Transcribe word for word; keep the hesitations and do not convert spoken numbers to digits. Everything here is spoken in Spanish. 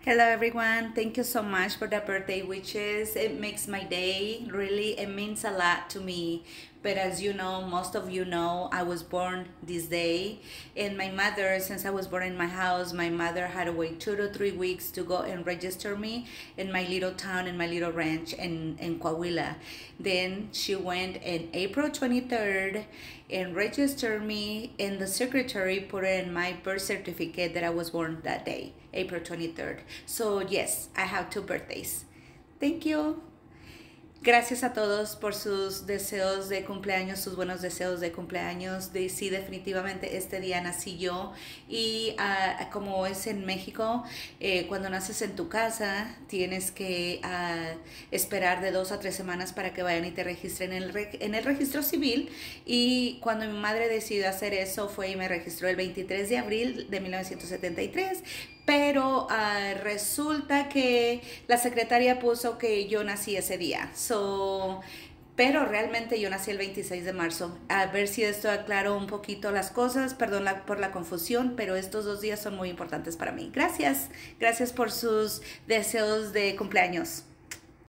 Hello everyone, thank you so much for the birthday wishes. It makes my day, really, it means a lot to me. But as you know, most of you know, I was born this day. And my mother, since I was born in my house, my mother had to wait two to three weeks to go and register me in my little town, in my little ranch in, in Coahuila. Then she went in April twenty-third and registered me, and the secretary put in my birth certificate that I was born that day, April twenty-third. So yes, I have two birthdays. Thank you. Gracias a todos por sus deseos de cumpleaños, sus buenos deseos de cumpleaños. De, sí, definitivamente este día nací yo. Y uh, como es en México, eh, cuando naces en tu casa, tienes que uh, esperar de dos a tres semanas para que vayan y te registren en el, en el registro civil. Y cuando mi madre decidió hacer eso, fue y me registró el veintitrés de abril de mil novecientos setenta y tres. Pero uh, resulta que la secretaria puso que yo nací ese día. So, pero realmente yo nací el veintiséis de marzo. A ver si esto aclaro un poquito las cosas. Perdón la, por la confusión, pero estos dos días son muy importantes para mí. Gracias. Gracias por sus deseos de cumpleaños.